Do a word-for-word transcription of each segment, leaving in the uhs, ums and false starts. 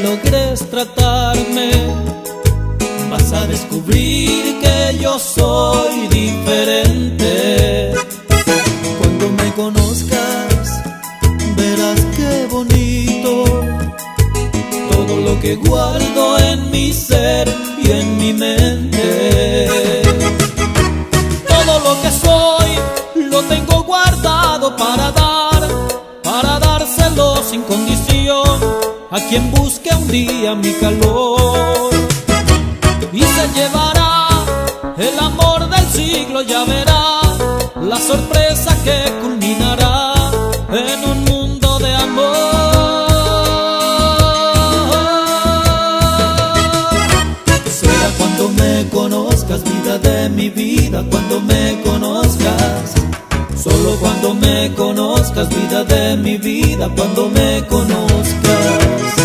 logres tratarme, vas a descubrir que yo soy diferente. Cuando me conozcas, verás qué bonito todo lo que guardo en mi ser y en mi mente. Todo lo que soy lo tengo guardado para dar, para dárselo sin condición a quien busque un día mi calor. Y se llevará el amor del siglo, ya verá la sorpresa que culminará en un mundo de amor. Será cuando me conozcas, vida de mi vida, cuando me conozcas. Solo cuando me conozcas, vida de mi vida, cuando me conozcas.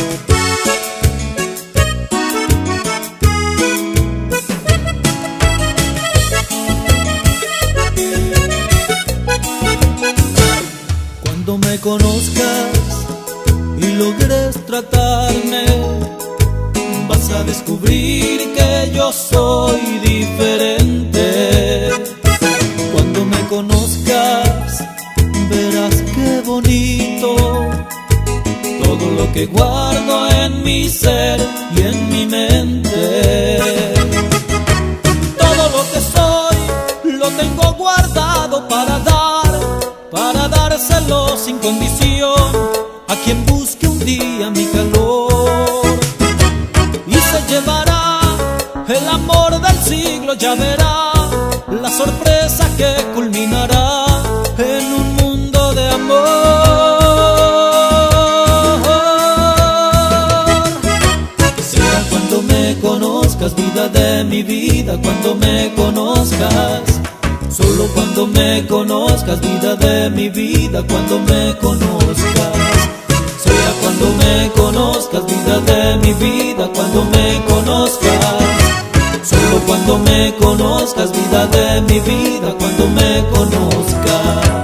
Cuando me conozcas y logres tratarme, vas a descubrir que yo soy diferente. Cuando me conozcas, verás qué bonito todo lo que guardo en mi ser y en mi mente. Todo lo que soy lo tengo guardado para dar, para dárselo sin condición a quien busque un día mi calor. Y se llevará el amor del siglo, ya verá la sorpresa que culminará en un mundo de amor. Será cuando me conozcas, vida de mi vida, cuando me conozcas. Solo cuando me conozcas, vida de mi vida, cuando me conozcas. Será cuando me conozcas, vida de mi vida, cuando me conozcas. Solo cuando me conozcas, vida de mi vida, cuando me conozcas.